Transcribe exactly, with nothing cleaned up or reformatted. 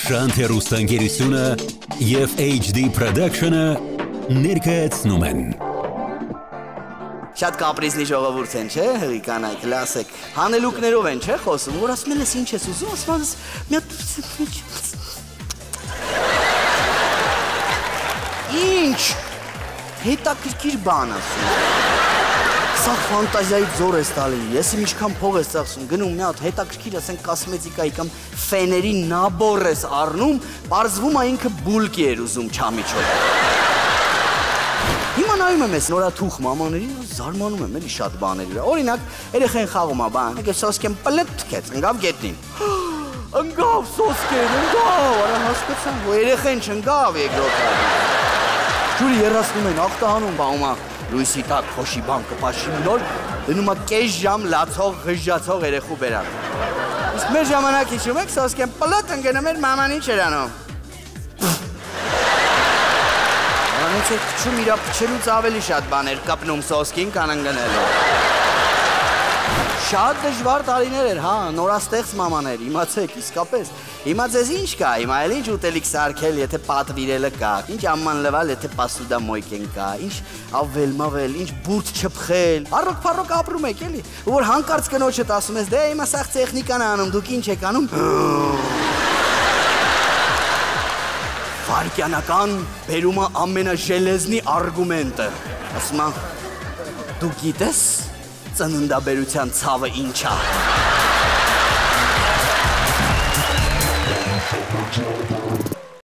Շանթ հեռուստաընկերությունը և H D Production-ը ներկայացնում են։ Շատ կապրիզնի ժողովուրդ են, չէ՞, հղի կանայք, լասեք, հանելուկներով են, չէ՞, խոսում, որ ասում են ես ինչ ես ուզում, ասում ես մի հատ ինչ, հետաքրքիր բան ասում, սա ֆանտազիայի ձոր ես տալի, ես իմ ինչքան փող ես ծախսում, գնում մի հատ հետաքրքիր ասենք կոսմետիկայի կամ ֆեների նաբոր ես առնում, պարզվում է ինքը բուլկի էր ուզում չամիչով։ Հիմա նայում եմ ես նորաթուխ մամաներին, զարմանում եմ էլի շատ բաների վրա։ Օրինակ, երեխեն խաղում է բան, եկե սոսկեն պլտ թքեց, ընկավ գետնին։ Ընկավ սոսկեն, ընկավ, արա հասկացան, որ երեխեն չընկավ երկրորդ ջուրի երասնում են, ախտահանում բաղումա, լույսի տակ փոշի բան կպաշի նոր, դնում է կես ժամ լացող, ղժջացող երեխու բերան։ Իսկ մեր ժամանակ հիշում եք, սոսկեն պլտ ընկնում էր մաման ինչ էր անում։ Անից էր քչում իրա փչելուց ավելի շատ բաներ կապնում սոսկին կան ընգնելու։ Շատ դժվար տարիներ էր, հա, նորաստեղծ մամաներ, իմացեք, իսկապես։ Հիմա ձեզ ինչ կա, հիմա էլ ինչ ուտելիք սարքել, եթե պատվիրելը կա, ինչ ամման լվալ, եթե պասուդա մոյկեն կա, ինչ ավել մավել, ինչ բուրդ չփխել, առոք փառոք ապրում եք էլի, ու որ հանկարծ կնոջդ ասում ես, դե հիմա սաղ տեխնիկան է անում, դուք ինչ եք անում։ Վարկյանական բերում է ամենաժելեզնի արգումենտը, ասում է, դու գիտես ծննդաբերության ցավը ինչ է։